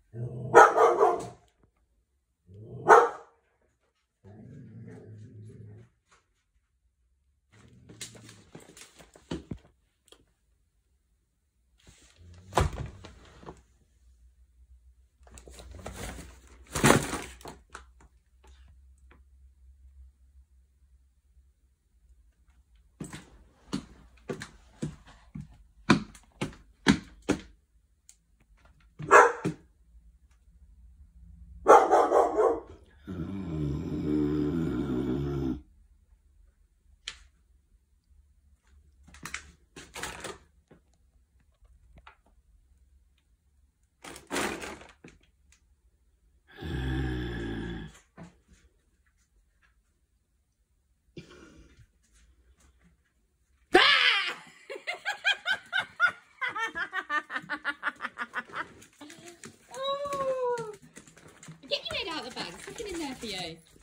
Get your head out of the bag. There's something in there for you.